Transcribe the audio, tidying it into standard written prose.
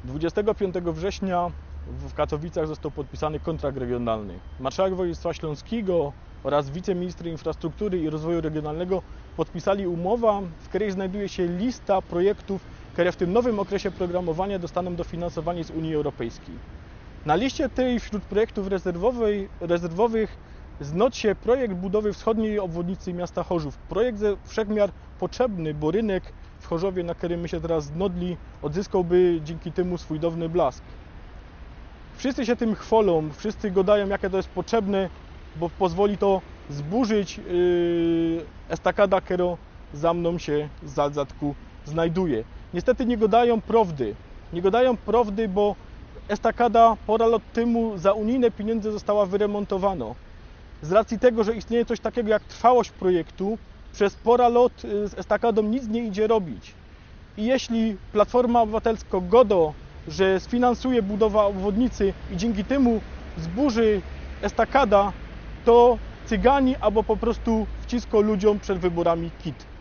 25 września w Katowicach został podpisany kontrakt regionalny. Marszałek województwa śląskiego oraz wiceminister infrastruktury i rozwoju regionalnego podpisali umowę, w której znajduje się lista projektów, które w tym nowym okresie programowania dostaną dofinansowanie z Unii Europejskiej. Na liście tej wśród projektów rezerwowych znalazł się projekt budowy wschodniej obwodnicy miasta Chorzów. Projekt ze wszechmiar potrzebny, bo rynek w Chorzowie, na którym my się teraz znodli, odzyskałby dzięki temu swój dawny blask. Wszyscy się tym chwalą, wszyscy gadają, jakie to jest potrzebne, bo pozwoli to zburzyć estakada, która za mną się z zadzadku znajduje. Niestety nie gadają prawdy. Nie gadają prawdy, bo estakada pora lat temu za unijne pieniądze została wyremontowana. Z racji tego, że istnieje coś takiego jak trwałość projektu, przez pora lat z estakadą nic nie idzie robić. I jeśli Platforma Obywatelska godo, że sfinansuje budowę obwodnicy i dzięki temu zburzy estakada, to cygani albo po prostu wcisko ludziom przed wyborami kit.